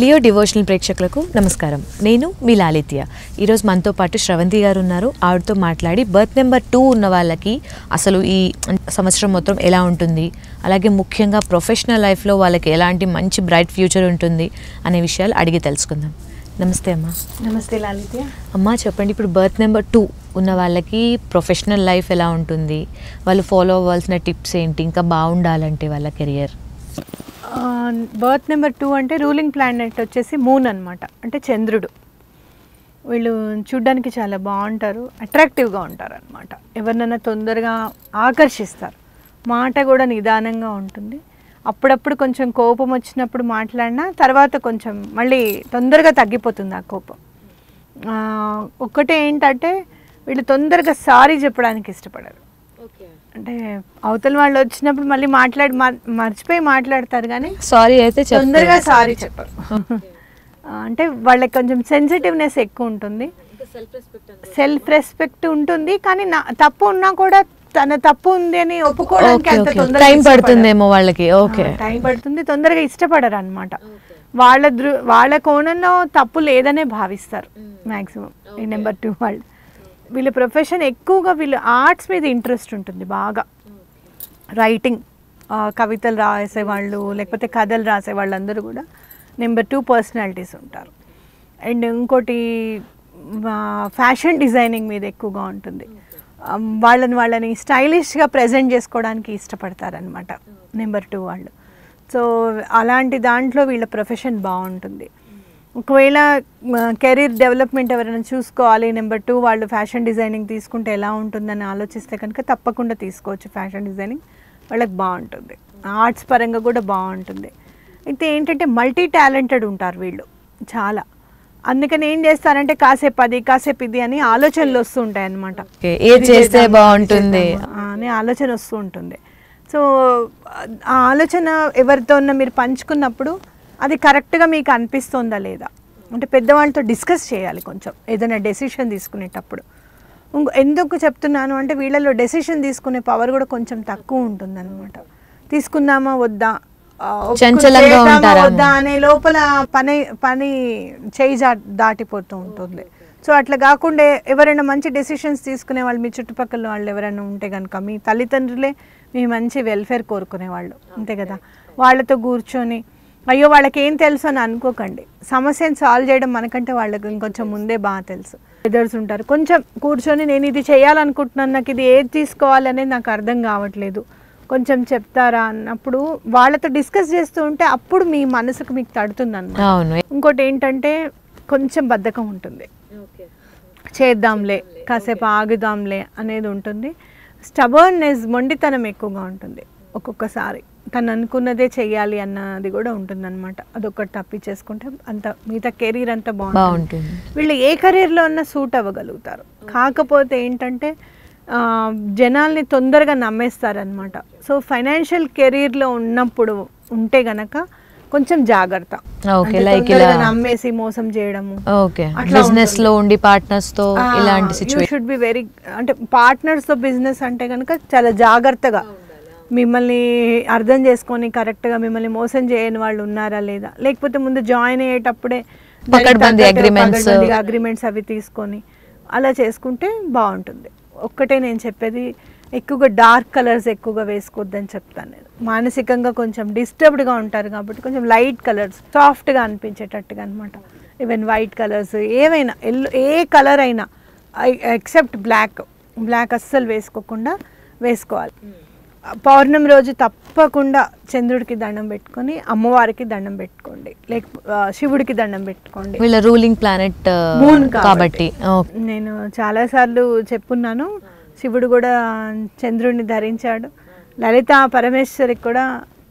Leo devotional ప్రేక్షకులకు నమస్కారం. నేను మీ లాలిత్య. ఈరోజు మనతో పాటు శ్రవంతి గారు ఉన్నారు. ఆవిడతో మాట్లాడి బర్త్ నెంబర్ 2 ఉన్న వాళ్ళకి అసలు ఈ సంవత్సరం మొత్తం ఎలా ఉంటుంది, అలాగే ముఖ్యంగా ప్రొఫెషనల్ లైఫ్లో వాళ్ళకి ఎలాంటి మంచి బ్రైట్ ఫ్యూచర్ ఉంటుంది అనే విషయాలు అడిగి తెలుసుకుందాం. నమస్తే అమ్మా. నమస్తే లాలిత్య. అమ్మా చెప్పండి, ఇప్పుడు బర్త్ నెంబర్ 2 ఉన్న వాళ్ళకి ప్రొఫెషనల్ లైఫ్ ఎలా ఉంటుంది, వాళ్ళు ఫాలో అవ్వాల్సిన టిప్స్ ఏంటి, ఇంకా బాగుండాలంటే వాళ్ళ కెరియర్? బర్త్ నెంబర్ 2 అంటే రూలింగ్ ప్లానెట్ వచ్చేసి మూన్ అనమాట, అంటే చంద్రుడు. వీళ్ళు చూడ్డానికి చాలా బాగుంటారు, అట్రాక్టివ్గా ఉంటారు అనమాట. ఎవరినైనా తొందరగా ఆకర్షిస్తారు. మాట కూడా నిదానంగా ఉంటుంది. అప్పుడప్పుడు కొంచెం కోపం వచ్చినప్పుడు మాట్లాడినా తర్వాత కొంచెం మళ్ళీ తొందరగా తగ్గిపోతుంది ఆ కోపం. ఒక్కటే ఏంటంటే వీళ్ళు తొందరగా సారీ చెప్పడానికి ఇష్టపడరు. అంటే అవతల వాళ్ళు వచ్చినప్పుడు మళ్ళీ మర్చిపోయి మాట్లాడతారు, కానీ సారీ అయితే తొందరగా సారీ చెప్పరు. అంటే వాళ్ళకి కొంచెం సెన్సిటివ్నెస్ ఎక్కువ ఉంటుంది, సెల్ఫ్ రెస్పెక్ట్ ఉంటుంది. కానీ తప్పు ఉన్నా కూడా తన తప్పు ఉంది అని ఒప్పుకోవడానికి అంత తొందరగా టైం పడుతుందేమో వాళ్ళకి. టైం పడుతుంది, తొందరగా ఇష్టపడరు అనమాట. వాళ్ళ కోణంలో తప్పు లేదనే భావిస్తారు మ్యాక్సిమం ఈ నెంబర్ 2 వాళ్ళు. వీళ్ళ ప్రొఫెషన్ ఎక్కువగా వీళ్ళు ఆర్ట్స్ మీద ఇంట్రెస్ట్ ఉంటుంది బాగా. రైటింగ్, కవితలు రాసేవాళ్ళు లేకపోతే కథలు రాసేవాళ్ళు అందరూ కూడా నెంబర్ 2 పర్సనాలిటీస్ ఉంటారు. అండ్ ఇంకోటి ఫ్యాషన్ డిజైనింగ్ మీద ఎక్కువగా ఉంటుంది. వాళ్ళని స్టైలిష్గా ప్రజెంట్ చేసుకోవడానికి ఇష్టపడతారనమాట నెంబర్ 2 వాళ్ళు. సో అలాంటి దాంట్లో వీళ్ళ ప్రొఫెషన్ బాగుంటుంది. ఒకవేళ కెరీర్ డెవలప్మెంట్ ఎవరైనా చూసుకోవాలి, నెంబర్ 2 వాళ్ళు ఫ్యాషన్ డిజైనింగ్ తీసుకుంటే ఎలా ఉంటుందని ఆలోచిస్తే కనుక తప్పకుండా తీసుకోవచ్చు. ఫ్యాషన్ డిజైనింగ్ వాళ్ళకి బాగుంటుంది, ఆర్ట్స్ పరంగా కూడా బాగుంటుంది. అయితే ఏంటంటే మల్టీ టాలెంటెడ్ ఉంటారు వీళ్ళు చాలా. అందుకని ఏం చేస్తారంటే కాసేపు అది కాసేపు ఇది అని ఆలోచనలు వస్తూ ఉంటాయి అన్నమాట. ఏది చేస్తే బాగుంటుంది అనే ఆలోచన వస్తూ ఉంటుంది. సో ఆ ఆలోచన ఎవరితో మీరు పంచుకున్నప్పుడు అది కరెక్ట్గా మీకు అనిపిస్తుందా లేదా అంటే పెద్దవాళ్ళతో డిస్కస్ చేయాలి కొంచెం ఏదైనా డెసిషన్ తీసుకునేటప్పుడు. ఎందుకు చెప్తున్నాను అంటే వీళ్ళలో డెసిషన్ తీసుకునే పవర్ కూడా కొంచెం తక్కువ ఉంటుంది అనమాట. తీసుకుందామా వద్దా, చంచలంగా ఉంటారా వద్దా అనే లోపల పని చేయి దాటిపోతూ ఉంటుంది. సో అట్లా కాకుండా ఎవరైనా మంచి డెసిషన్స్ తీసుకునే వాళ్ళు మీ చుట్టుపక్కల వాళ్ళు ఎవరైనా ఉంటే కనుక, మీ తల్లిదండ్రులే మీ మంచి వెల్ఫేర్ కోరుకునే వాళ్ళు అంతే కదా, వాళ్ళతో కూర్చొని అయ్యో వాళ్ళకి ఏం తెలుసు అని అనుకోకండి. సమస్యను సాల్వ్ చేయడం మనకంటే వాళ్ళకి ఇంకొంచెం ముందే బాగా తెలుసు. ఎదర్స్ ఉంటారు, కొంచెం కూర్చొని నేను ఇది చేయాలనుకుంటున్నాను, నాకు ఇది ఏది తీసుకోవాలనేది నాకు అర్థం కావట్లేదు, కొంచెం చెప్తారా అన్నప్పుడు వాళ్ళతో డిస్కస్ చేస్తూ ఉంటే అప్పుడు మీ మనసుకు మీకు తడుతుంది అన్నమాట. ఇంకోటి ఏంటంటే కొంచెం బద్ధకం ఉంటుంది, చేద్దాంలే కాసేపు ఆగుదాంలే అనేది ఉంటుంది. స్టబర్న్నెస్, మొండితనం ఎక్కువగా ఉంటుంది. ఒక్కొక్కసారి తను అనుకున్నదే చెయ్యాలి అన్నది కూడా ఉంటుంది అనమాట. అదొకటి తప్పించేసుకుంటే అంత మిగతా కెరీర్ అంతా బాగుంటుంది. వీళ్ళు ఏ కెరీర్లో ఉన్నా సూట్ అవ్వగలుగుతారు. కాకపోతే ఏంటంటే జనాల్ని తొందరగా నమ్మేస్తారనమాట. సో ఫైనాన్షియల్ కెరీర్లో ఉన్నప్పుడు ఉంటే గనక కొంచెం జాగ్రత్త, నమ్మేసి మోసం చేయడము. బిజినెస్ లో ఉండి పార్ట్నర్స్ తో ఇలాంటి సిచువేషన్ షుడ్ బి వెరీ, అంటే పార్ట్నర్స్ తో బిజినెస్ అంటే కనుక చాలా జాగ్రత్తగా మిమ్మల్ని అర్థం చేసుకొని కరెక్ట్గా మిమ్మల్ని మోసం చేయని వాళ్ళు ఉన్నారా లేదా, లేకపోతే ముందు జాయిన్ అయ్యేటప్పుడే అగ్రిమెంట్స్ అవి తీసుకొని అలా చేసుకుంటే బాగుంటుంది. ఒక్కటే నేను చెప్పేది, ఎక్కువగా డార్క్ కలర్స్ ఎక్కువగా వేసుకోవద్దని చెప్తాను నేను. మానసికంగా కొంచెం డిస్టర్బ్డ్గా ఉంటారు కాబట్టి కొంచెం లైట్ కలర్స్, సాఫ్ట్గా అనిపించేటట్టుగా అనమాట. ఈవెన్ వైట్ కలర్స్ ఏవైనా, ఏ కలర్ అయినా ఎక్సెప్ట్ బ్లాక్ అస్సలు వేసుకోకుండా వేసుకోవాలి. పౌర్ణమి రోజు తప్పకుండా చంద్రుడికి దండం పెట్టుకొని అమ్మవారికి దండం పెట్టుకోండి, శివుడికి దండం పెట్టుకోండి. వీళ్ళ రూలింగ్ ప్లానెట్ మూన్ కాబట్టి నేను చాలాసార్లు చెప్పున్నాను. శివుడు కూడా చంద్రుడిని ధరించాడు, లలిత పరమేశ్వరికి కూడా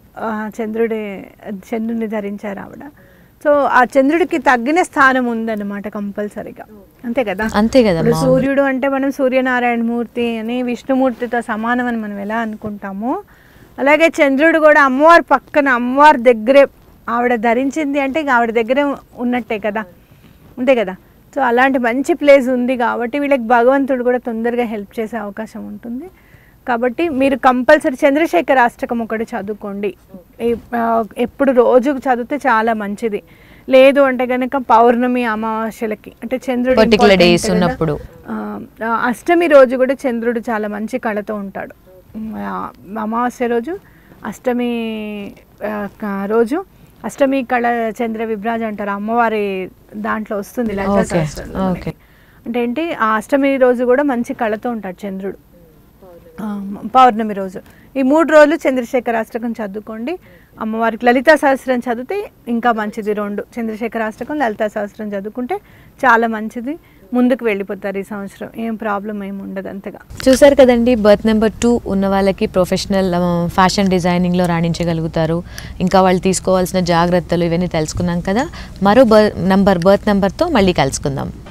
చంద్రుడిని ధరించారు ఆవిడ. సో ఆ చంద్రుడికి తగ్గిన స్థానం ఉందన్నమాట కంపల్సరీగా, అంతే కదా. ఇప్పుడు సూర్యుడు అంటే మనం సూర్యనారాయణ మూర్తి అని విష్ణుమూర్తితో సమానం అని మనం ఎలా అనుకుంటామో, అలాగే చంద్రుడు కూడా అమ్మవారి పక్కన, అమ్మవారి దగ్గరే ఆవిడ ధరించింది అంటే ఆవిడ దగ్గరే ఉన్నట్టే కదా, అంతే కదా. సో అలాంటి మంచి ప్లేస్ ఉంది కాబట్టి వీళ్ళకి భగవంతుడు కూడా తొందరగా హెల్ప్ చేసే అవకాశం ఉంటుంది. కాబట్టి మీరు కంపల్సరీ చంద్రశేఖర అష్టకం ఒకటి చదువుకోండి. ఎప్పుడు రోజుకు చదివితే చాలా మంచిది. లేదు అంటే కనుక పౌర్ణమి అమావాస్యలకి అంటే చంద్రుడు పర్టికులర్ important డేస్ కదా. ఉన్నప్పుడు అష్టమి రోజు కూడా చంద్రుడు చాలా మంచి కళతో ఉంటాడు. అమావాస్య రోజు అష్టమి రోజు అష్టమి కళ చంద్ర విభ్రాజ అంటారు, అమ్మవారి దాంట్లో వస్తుంది లలితా సహస్రంలో మనకి. అంటే ఏంటి ఆ అష్టమి రోజు కూడా మంచి కళతో ఉంటాడు చంద్రుడు. పౌర్ణమి రోజు ఈ 3 రోజులు చంద్రశేఖరాష్టకం చదువుకోండి. అమ్మవారికి లలితా సహస్రం చదివితే ఇంకా మంచిది. 2 చంద్రశేఖరాష్టకం లలితా సహస్రం చదువుకుంటే చాలా మంచిది. ముందుకు వెళ్ళిపోతారు ఈ సంవత్సరం, ఏం ప్రాబ్లం ఏమి ఉండదు అంతగా. చూసారు కదండి, బర్త్ నెంబర్ 2 ఉన్న వాళ్ళకి ప్రొఫెషనల్ ఫ్యాషన్ డిజైనింగ్లో రాణించగలుగుతారు. ఇంకా వాళ్ళు తీసుకోవాల్సిన జాగ్రత్తలు ఇవన్నీ తెలుసుకున్నాం కదా. మరో బర్త్ నెంబర్తో మళ్ళీ కలుసుకుందాం.